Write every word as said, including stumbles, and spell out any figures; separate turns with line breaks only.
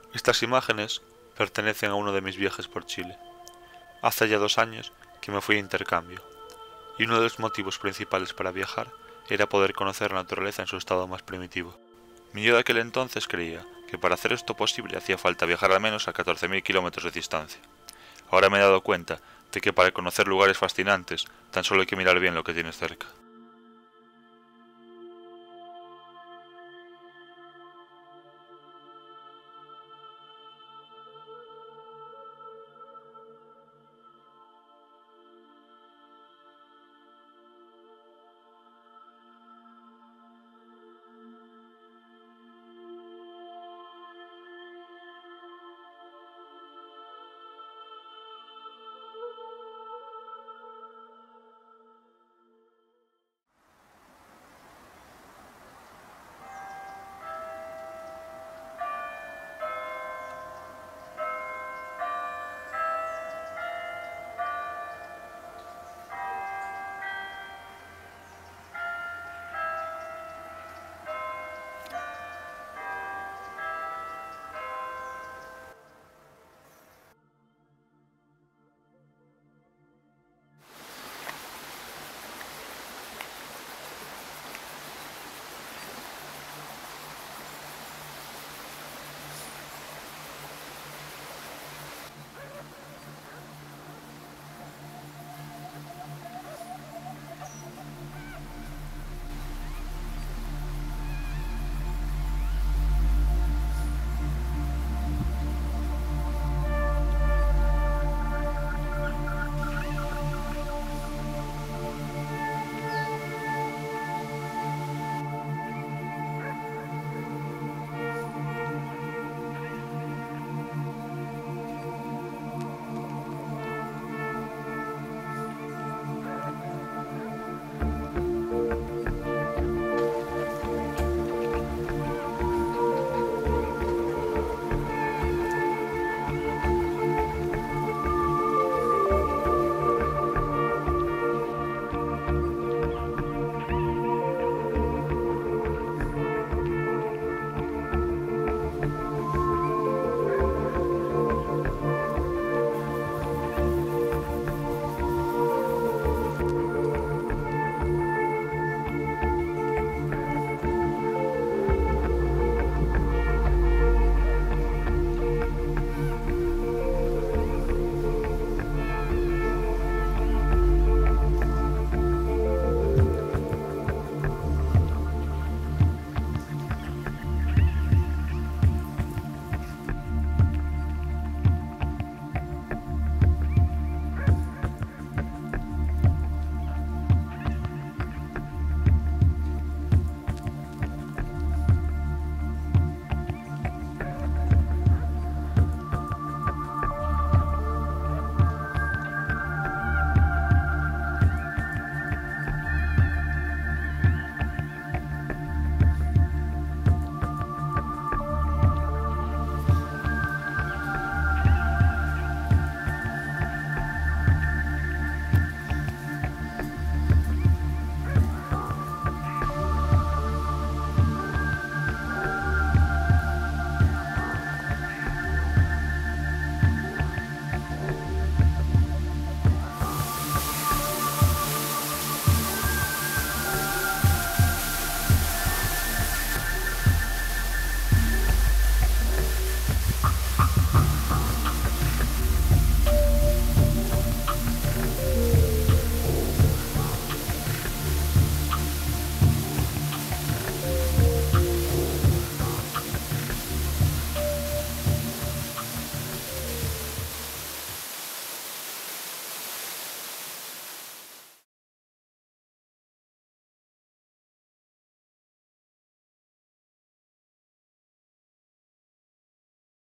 Estas imágenes pertenecen a uno de mis viajes por Chile. Hace ya dos años que me fui a intercambio, y uno de los motivos principales para viajar era poder conocer la naturaleza en su estado más primitivo. Mi yo de aquel entonces creía que para hacer esto posible hacía falta viajar al menos a catorce mil kilómetros de distancia. Ahora me he dado cuenta de que para conocer lugares fascinantes tan solo hay que mirar bien lo que tienes cerca.